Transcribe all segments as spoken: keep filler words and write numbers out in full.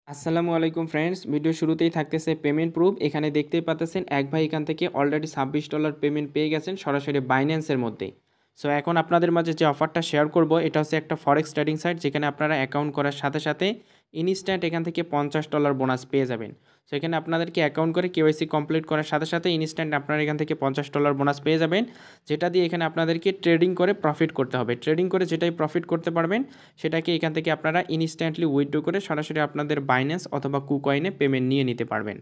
আসসালামু আলাইকুম friends, video শুরুতেই থাকতেছে পেমেন্ট প্রুফ। এখানে দেখতেই পাচ্ছেন এক ভাই এখান থেকে অলরেডি ছাব্বিশ ডলার পেমেন্ট পেয়ে গেছেন সরাসরি বাইন্যান্সের মধ্যে। সো এখন আপনাদের মাঝে যে অফারটা শেয়ার করব এটা হচ্ছে একটা ফরেক্স ট্রেডিং সাইট, যেখানে আপনারা অ্যাকাউন্ট করার সাথে সাথে ইনস্ট্যান্ট এখান থেকে পঞ্চাশ ডলার বোনাস পেয়ে যাবেন। সো এখানে আপনাদেরকে অ্যাকাউন্ট করে কেওয়াইসি কমপ্লিট করার সাথে সাথে ইনস্ট্যান্ট আপনারা এখান থেকে পঞ্চাশ ডলার বোনাস পেয়ে যাবেন, যেটা দিয়ে এখানে আপনাদেরকে ট্রেডিং করে প্রফিট করতে হবে। ট্রেডিং করে যেটাই প্রফিট করতে পারবেন সেটাকে এখান থেকে আপনারা ইনস্ট্যান্টলি উইথড্র করে সরাসরি আপনাদের বাইন্যান্স অথবা কুকয়েনে পেমেন্ট নিয়ে নিতে পারবেন।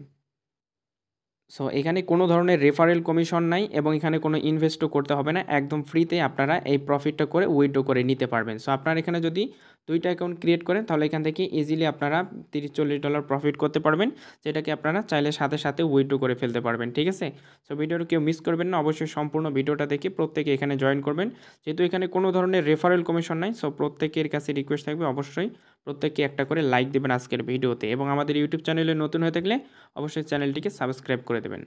সো এখানে কোনো ধরনের রেফারেল কমিশন নাই এবং এখানে কোনো ইনভেস্টও করতে হবে না, একদম ফ্রিতে আপনারা এই প্রফিটটা করে উইথড্র করে নিতে পারবেন। সো আপনারা এখানে যদি দুইটা অ্যাকাউন্ট ক্রিয়েট করেন তাহলে এখান থেকে ইজিলি আপনারা তিরিশ চল্লিশ ডলার প্রফিট করতে পারবেন, যেটাকে আপনারা চাইলে সাথে সাথে উইথড্র করে ফেলতে পারবেন। ঠিক আছে, সো ভিডিওটা কেউ মিস করবেন না, অবশ্যই সম্পূর্ণ ভিডিওটা দেখে প্রত্যেকে এখানে জয়েন করবেন। যেহেতু এখানে কোনো ধরনের রেফারেল কমিশন নাই, সো প্রত্যেকের কাছে রিকোয়েস্ট থাকবে অবশ্যই প্রত্যেককে একটা করে লাইক দেবেন আজকের ভিডিওতে, এবং আমাদের ইউটিউব চ্যানেলে নতুন হয়ে থাকলে অবশ্যই চ্যানেলটিকে সাবস্ক্রাইব করে দেবেন।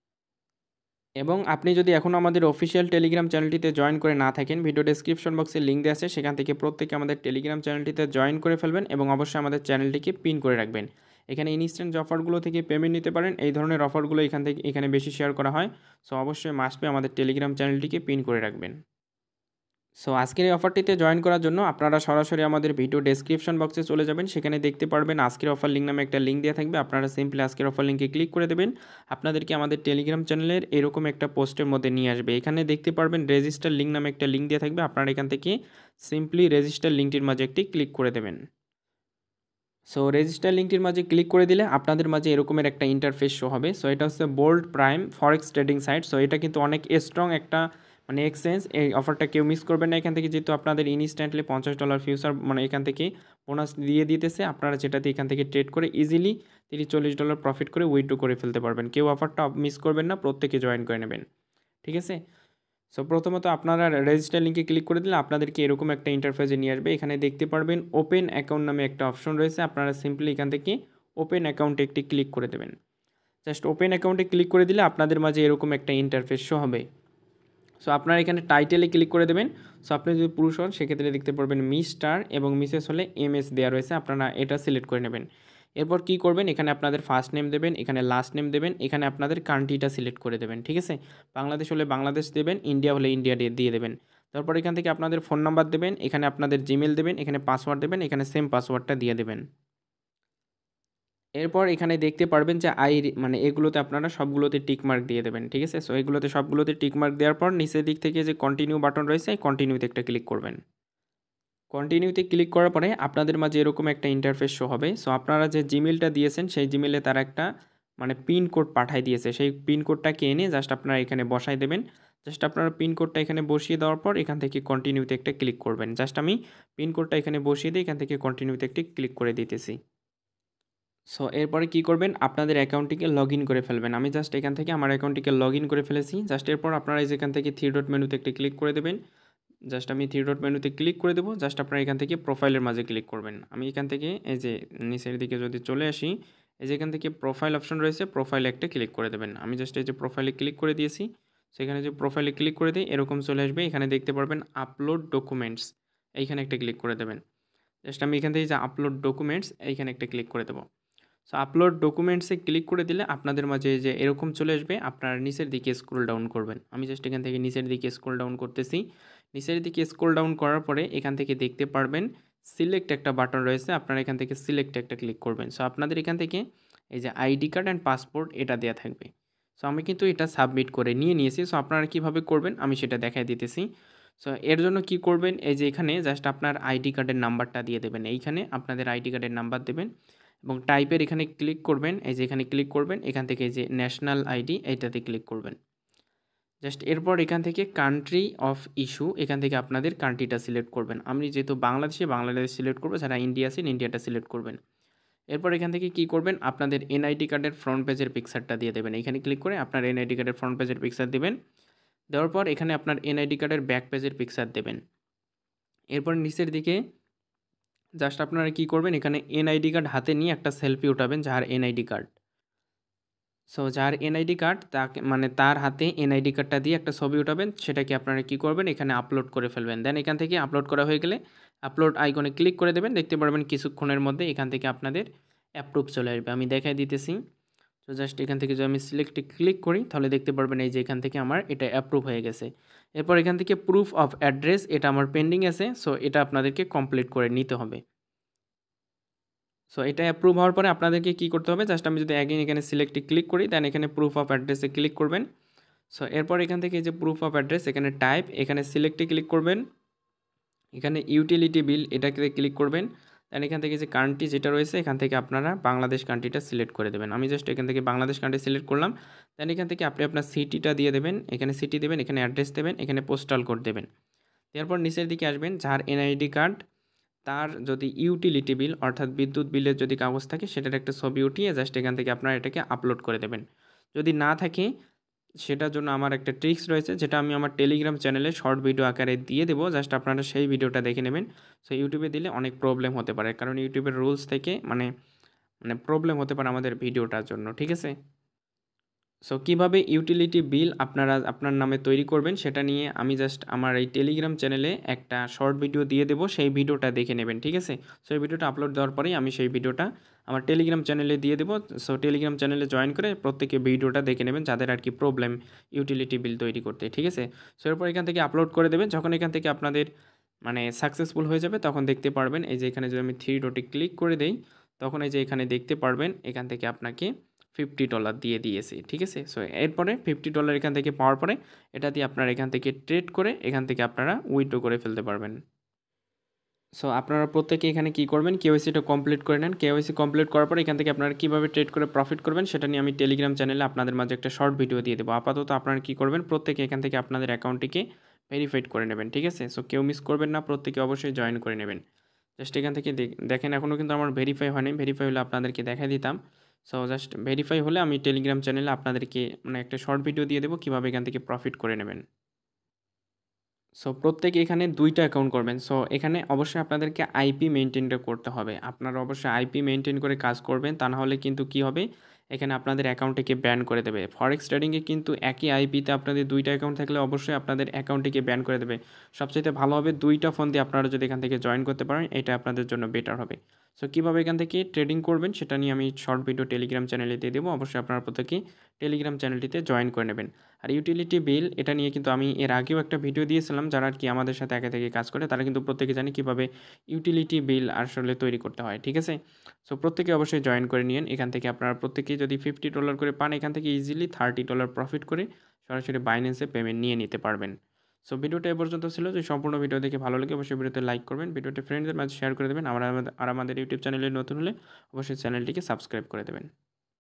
এবং আপনি যদি এখনও আমাদের অফিসিয়াল টেলিগ্রাম চ্যানেলটিতে জয়েন করে না থাকেন, ভিডিও ডেসক্রিপশন বক্সে লিঙ্ক দেওয়া আছে, সেখান থেকে প্রত্যেকে আমাদের টেলিগ্রাম চ্যানেলটিতে জয়েন করে ফেলবেন এবং অবশ্যই আমাদের চ্যানেলটিকে পিন করে রাখবেন। এখানে ইনস্ট্যান্ট অফারগুলো থেকে পেমেন্ট নিতে পারেন, এই ধরনের অফারগুলো এখান থেকে এখানে বেশি শেয়ার করা হয়। সো অবশ্যই মাস্ট বি আমাদের টেলিগ্রাম চ্যানেলটিকে পিন করে রাখবেন। সো আজকের এই অফারটিতে জয়েন করার জন্য আপনারা সরাসরি আমাদের ভিডিও ডেসক্রিপশন বক্সে চলে যাবেন, সেখানে দেখতে পারবেন আজকের অফার লিঙ্ক নামে একটা লিঙ্ক দেওয়া থাকবে। আপনারা সিম্পলি আজকের অফার লিঙ্কে ক্লিক করে দেবেন, আপনাদেরকে আমাদের টেলিগ্রাম চ্যানেলের এরকম একটা পোস্টের মধ্যে নিয়ে আসবে। এখানে দেখতে পারবেন রেজিস্টার লিঙ্ক নামে একটা লিঙ্ক দেওয়া থাকবে, আপনারা এখান থেকে সিম্পলি রেজিস্টার লিঙ্কটির মাঝে একটি ক্লিক করে দেবেন। সো রেজিস্টার লিঙ্কটির মাঝে ক্লিক করে দিলে আপনাদের মাঝে এরকমের একটা ইন্টারফেস শো হবে। সো এটা হচ্ছে bold prime forex trading site. So এটা কিন্তু অনেক স্ট্রং একটা মানে এক্সচেঞ্জ, এই অফারটা কেউ মিস করবেন না। এখান থেকে যেহেতু আপনাদের ইনস্ট্যান্টলি পঞ্চাশ ডলার ফিউচার মানে এখান থেকে বোনাস দিয়ে দিতেছে, আপনারা যেটাতে এখান থেকে ট্রেড করে ইজিলি তিরিশ চল্লিশ ডলার প্রফিট করে উইথড্র করে ফেলতে পারবেন। কেউ অফারটা মিস করবেন না, প্রত্যেকে জয়েন করে নেবেন। ঠিক আছে, সো প্রথমত আপনারা রেজিস্টার লিঙ্কে ক্লিক করে দিলে আপনাদেরকে এরকম একটা ইন্টারফেসে নিয়ে আসবে। এখানে দেখতে পারবেন ওপেন অ্যাকাউন্ট নামে একটা অপশন রয়েছে, আপনারা সিম্পলি এখান থেকে ওপেন অ্যাকাউন্টে একটি ক্লিক করে দেবেন। জাস্ট ওপেন অ্যাকাউন্টে ক্লিক করে দিলে আপনাদের মাঝে এরকম একটা ইন্টারফেস শো হবে। সো আপনারা এখানে টাইটেলে ক্লিক করে দেবেন। সো আপনি যদি পুরুষ হন সেক্ষেত্রে দেখতে পারবেন মিস্টার এবং মিসেস হলে এম এস দেওয়া রয়েছে, আপনারা এটা সিলেক্ট করে নেবেন। এরপর কি করবেন, এখানে আপনাদের ফার্স্ট নেম দেবেন, এখানে লাস্ট নেম দেবেন, এখানে আপনাদের কান্ট্রিটা সিলেক্ট করে দেবেন। ঠিক আছে, বাংলাদেশ হলে বাংলাদেশ দেবেন, ইন্ডিয়া হলে ইন্ডিয়া দিয়ে দেবেন। তারপর এখান থেকে আপনাদের ফোন নাম্বার দেবেন, এখানে আপনাদের জিমেল দেবেন, এখানে পাসওয়ার্ড দেবেন, এখানে সেম পাসওয়ার্ডটা দিয়ে দেবেন। এরপর এখানে দেখতে পারবেন যে আই মানে এগুলোতে আপনারা সবগুলোতে টিক মার্ক দিয়ে দেবেন। ঠিক আছে, সো এগুলোতে সবগুলোতে টিক মার্ক দেওয়ার পর নিচের দিক থেকে যে কন্টিনিউ বাটন রয়েছে এই কন্টিনিউতে একটা ক্লিক করবেন। কন্টিনিউতে ক্লিক করার পরে আপনাদের মাঝে এরকম একটা ইন্টারফেস শো হবে। সো আপনারা যে জিমেলটা দিয়েছেন সেই জিমেলে তারা একটা মানে পিন কোড পাঠিয়ে দিয়েছে, সেই পিন কোডটাকে এনে জাস্ট আপনারা এখানে বসাই দেবেন। জাস্ট আপনারা পিন কোডটা এখানে বসিয়ে দেওয়ার পর এখান থেকে কন্টিনিউতে একটা ক্লিক করবেন। জাস্ট আমি পিন কোডটা এখানে বসিয়ে দিয়ে এখান থেকে কন্টিনিউতে একটি ক্লিক করে দিতেছি। সো এরপরে কী করবেন, আপনাদের অ্যাকাউন্টটিকে লগ ইন করে ফেলবেন। আমি জাস্ট এখান থেকে আমার অ্যাকাউন্টটিকে লগ ইন করে ফেলেছি। জাস্ট এরপর আপনারা যেখান থেকে থ্রি ডট মেনুতে একটি ক্লিক করে দেবেন। জাস্ট আমি থ্রি ডট মেনুতে ক্লিক করে দেবো। জাস্ট আপনারা এখান থেকে প্রোফাইলের মাঝে ক্লিক করবেন। আমি এখান থেকে এই যে নিচের দিকে যদি চলে আসি, এই যে এখান থেকে প্রোফাইল অপশন রয়েছে, প্রোফাইলে একটা ক্লিক করে দেবেন। আমি জাস্ট এই যে প্রোফাইলে ক্লিক করে দিয়েছি। সেখানে যে প্রোফাইলে ক্লিক করে দিই এরকম চলে আসবে। এখানে দেখতে পারবেন আপলোড ডকুমেন্টস, এইখানে একটা ক্লিক করে দেবেন। জাস্ট আমি এখান থেকে যে আপলোড ডকুমেন্টস এইখানে একটা ক্লিক করে দেবো। সো আপলোড ডকুমেন্টসে ক্লিক করে দিলে আপনাদের মাঝে যে এরকম চলে আসবে, আপনারা নিচের দিকে স্ক্রল ডাউন করবেন। আমি জাস্ট এখান থেকে নিচের দিকে স্ক্রল ডাউন করতেছি। নিচের দিকে স্ক্রল ডাউন করার পরে এখান থেকে দেখতে পারবেন সিলেক্ট একটা বাটন রয়েছে, আপনারা এখান থেকে সিলেক্ট একটা ক্লিক করবেন। সো আপনাদের এখান থেকে এই যে আইডি কার্ড অ্যান্ড পাসপোর্ট এটা দেওয়া থাকবে। সো আমি কিন্তু এটা সাবমিট করে নিয়ে নিয়েছি। সো আপনারা কীভাবে করবেন আমি সেটা দেখাই দিতেছি। সো এর জন্য কি করবেন, এই যে এখানে জাস্ট আপনার আইডি কার্ডের নাম্বারটা দিয়ে দেবেন। এইখানে আপনাদের আইডি কার্ডের নাম্বার দেবেন এবং টাইপের এখানে ক্লিক করবেন। এই যে এখানে ক্লিক করবেন, এখান থেকে এই যে ন্যাশনাল আইডি এইটাতে ক্লিক করবেন। জাস্ট এরপর এখান থেকে কান্ট্রি অফ ইস্যু, এখান থেকে আপনাদের কান্ট্রিটা সিলেক্ট করবেন। আমি যেহেতু বাংলাদেশে বাংলাদেশ সিলেক্ট করবো, যারা ইন্ডিয়া আছেন ইন্ডিয়াটা সিলেক্ট করবেন। এরপর এখান থেকে কি করবেন, আপনাদের এনআইডি কার্ডের ফ্রন্ট পেজের পিকচারটা দিয়ে দেবেন। এখানে ক্লিক করে আপনার এনআইডি কার্ডের ফ্রন্ট পেজের পিকচার দেবেন। দেওয়ার পর এখানে আপনার এনআইডি কার্ডের ব্যাক পেজের পিকচার দেবেন। এরপর নিচের দিকে জাস্ট আপনারা কি করবেন, এখানে এনআইডি কার্ড হাতে নিয়ে একটা সেলফি উঠাবেন, যার এনআইডি কার্ড সো যার এনআইডি কার্ড তাকে মানে তার হাতে এনআইডি কার্ডটা দিয়ে একটা ছবি উঠাবেন। সেটাকে আপনারা কি করবেন, এখানে আপলোড করে ফেলবেন। দেন এখান থেকে আপলোড করা হয়ে গেলে আপলোড আইকনে ক্লিক করে দেবেন। দেখতে পারবেন কিছুক্ষণের মধ্যে এখান থেকে আপনাদের অ্যাপ্রুভ চলে আসবে। আমি দেখাই দিতেছি। তো জাস্ট এখান থেকে যদি আমি সিলেক্টে ক্লিক করি তাহলে দেখতে পারবেন এই যে এখান থেকে আমার এটা অ্যাপ্রুভ হয়ে গেছে। এরপর এখান থেকে প্রুফ অফ অ্যাড্রেস এটা আমার পেন্ডিং আছে, সো এটা আপনাদেরকে কমপ্লিট করে নিতে হবে। সো এটা অ্যাপ্রুভ হওয়ার পরে আপনাদেরকে কী করতে হবে, জাস্ট আমি যদি অ্যাগেন এখানে সিলেক্টে ক্লিক করি দেন এখানে প্রুফ অফ অ্যাড্রেসে ক্লিক করবেন। সো এরপর এখান থেকে যে প্রুফ অফ অ্যাড্রেস এখানে টাইপ, এখানে সিলেক্টে ক্লিক করবেন, এখানে ইউটিলিটি বিল এটাকে ক্লিক করবেন। দেন এখান থেকে যে কান্ট্রি যেটা রয়েছে এখান থেকে আপনারা বাংলাদেশ কান্ট্রিটা সিলেক্ট করে দেবেন। আমি জাস্ট এখান থেকে বাংলাদেশ কান্ট্রি সিলেক্ট করলাম। দেন এখান থেকে আপনি আপনার সিটিটা দিয়ে দেবেন, এখানে সিটি দেবেন, এখানে অ্যাড্রেস দেবেন, এখানে পোস্টাল কোড দেবেন। এরপর নিচের দিকে আসবেন, যার এনআইডি কার্ড তার যদি ইউটিলিটি বিল অর্থাৎ বিদ্যুৎ বিলের যদি কাগজ থাকে সেটার একটা ছবি উঠিয়ে জাস্ট এখান থেকে আপনারা এটাকে আপলোড করে দেবেন। যদি না থাকে সেটার জন্য আমার একটা ট্রিক্স রয়েছে যেটা আমি আমার টেলিগ্রাম চ্যানেলে শর্ট ভিডিও আকারে দিয়ে দেবো, জাস্ট আপনারা সেই ভিডিওটা দেখে নেবেন। সো ইউটিউবে দিলে অনেক প্রবলেম হতে পারে, কারণ ইউটিউবের রুলস থেকে মানে মানে প্রবলেম হতে পারে আমাদের ভিডিওটার জন্য, ঠিক আছে। সো কীভাবে ইউটিলিটি বিল আপনারা আপনার নামে তৈরি করবেন সেটা নিয়ে আমি জাস্ট আমার এই টেলিগ্রাম চ্যানেলে একটা শর্ট ভিডিও দিয়ে দেবো, সেই ভিডিওটা দেখে নেবেন, ঠিক আছে। সো এই ভিডিওটা আপলোড দেওয়ার পরেই আমি সেই ভিডিওটা আমার টেলিগ্রাম চ্যানেলে দিয়ে দেবো। সো টেলিগ্রাম চ্যানেলে জয়েন করে প্রত্যেকে ভিডিওটা দেখে নেবেন যাদের আর কি প্রবলেম ইউটিলিটি বিল তৈরি করতে, ঠিক আছে। সো এরপর এখান থেকে আপলোড করে দেবেন। যখন এখান থেকে আপনাদের মানে সাকসেসফুল হয়ে যাবে তখন দেখতে পারবেন এই যে এখানে যদি আমি থ্রি ডটে ক্লিক করে দেই তখন এই যে এখানে দেখতে পারবেন এখান থেকে আপনাকে ফিফটি ডলার দিয়ে দিয়েছি, ঠিক আছে। সো এরপরে ফিফটি ডলার এখান থেকে পাওয়ার পরে এটা দিয়ে আপনারা এখান থেকে ট্রেড করে এখান থেকে আপনারা উইথড্র করে ফেলতে পারবেন। সো আপনারা প্রত্যেকে এখানে কি করবেন, কেওয়াইসিটা কমপ্লিট করে নেন। কেওয়াইসি কমপ্লিট করার পরে এখান থেকে আপনারা কীভাবে ট্রেড করে প্রফিট করবেন সেটা নিয়ে আমি টেলিগ্রাম চ্যানেলে আপনাদের মাঝে একটা শর্ট ভিডিও দিয়ে দেবো। আপাতত আপনারা কী করবেন, প্রত্যেকে এখান থেকে আপনাদের অ্যাকাউন্টটিকে ভেরিফাইড করে নেবেন, ঠিক আছে। সো কেউ মিস করবেন না, প্রত্যেকে অবশ্যই জয়েন করে নেবেন। জাস্ট এখান থেকে দেখেন এখনও কিন্তু আমার ভেরিফাই হয়নি, ভেরিফাই হলে আপনাদেরকে দেখাই দিতাম। সো জাস্ট ভেরিফাই হলে আমি টেলিগ্রাম চ্যানেলে আপনাদেরকে মানে একটা শর্ট ভিডিও দিয়ে দেবো কীভাবে এখান থেকে প্রফিট করে নেবেন। সো প্রত্যেকে এখানে দুইটা অ্যাকাউন্ট করবেন। সো এখানে অবশ্যই আপনাদেরকে আইপি মেনটেনটা করতে হবে। আপনারা অবশ্যই আইপি মেনটেন করে কাজ করবেন, তা না হলে কিন্তু কী হবে, এখানে আপনাদের অ্যাকাউন্টটিকে ব্যান করে দেবে। ফরেক্স ট্রেডিংয়ে কিন্তু একই আইপিতে আপনাদের দুইটা অ্যাকাউন্ট থাকলে অবশ্যই আপনাদের অ্যাকাউন্টটিকে ব্যান করে দেবে। সবচাইতে ভালো হবে দুইটা ফোন দিয়ে আপনারা যদি এখান থেকে জয়েন করতে পারেন, এটা আপনাদের জন্য বেটার হবে। সো কীভাবে এখান থেকে ট্রেডিং করবেন সেটা নিয়ে আমি শর্ট ভিডিও টেলিগ্রাম চ্যানেলে দিয়ে দেবো, অবশ্যই আপনারা প্রত্যেকে টেলিগ্রাম চ্যানেলটিতে জয়েন করে নেবেন। আর ইউটিলিটি বিল এটা নিয়ে কিন্তু আমি এর আগেও একটা ভিডিও দিয়েছিলাম, যারা আর কি আমাদের সাথে একে থেকে কাজ করে তারা কিন্তু প্রত্যেকে জানে কীভাবে ইউটিলিটি বিল আসলে তৈরি করতে হয়, ঠিক আছে। সো প্রত্যেকে অবশ্যই জয়েন করে নিন। এখান থেকে আপনারা প্রত্যেকেই যদি ফিফটি ডলার করে পান এখান থেকে ইজিলি থার্টি ডলার প্রফিট করে সরাসরি বাইন্যান্সে পেমেন্ট নিয়ে নিতে পারবেন। সো ভিডিওটা এ পর্যন্ত ছিল। যদি সম্পূর্ণ ভিডিও দেখে ভালো লাগে অবশ্যই ভিডিওতে লাইক করবেন, ভিডিওটি ফ্রেন্ডদের মাঝে শেয়ার করে দেবেন। আমরা আর আমাদের ইউটিউব চ্যানেলে নতুন হলে অবশ্যই চ্যানেলটিকে সাবস্ক্রাইব করে দেবেন।